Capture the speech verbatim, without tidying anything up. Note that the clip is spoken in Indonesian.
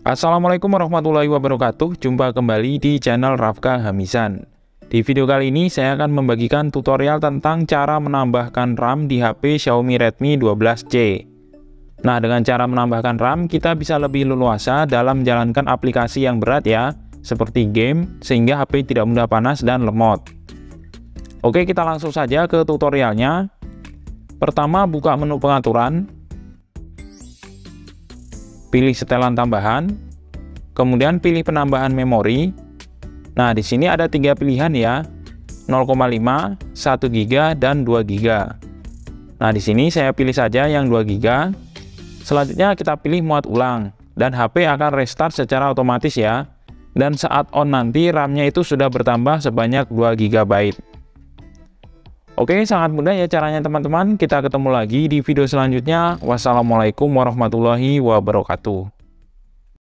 Assalamualaikum warahmatullahi wabarakatuh. Jumpa kembali di channel Rafka Hamisan. Di video kali ini saya akan membagikan tutorial tentang cara menambahkan RAM di H P Xiaomi Redmi dua belas C. Nah, dengan cara menambahkan RAM, kita bisa lebih leluasa dalam menjalankan aplikasi yang berat ya, seperti game, sehingga H P tidak mudah panas dan lemot. Oke, kita langsung saja ke tutorialnya. Pertama, buka menu pengaturan, pilih setelan tambahan, kemudian pilih penambahan memori. Nah, di sini ada tiga pilihan ya, nol koma lima, satu giga, dan dua giga. Nah, di sini saya pilih saja yang dua giga. Selanjutnya kita pilih muat ulang, dan H P akan restart secara otomatis ya. Dan saat on nanti RAM-nya itu sudah bertambah sebanyak dua giga byte. Oke, sangat mudah ya caranya teman-teman. Kita ketemu lagi di video selanjutnya. Wassalamualaikum warahmatullahi wabarakatuh.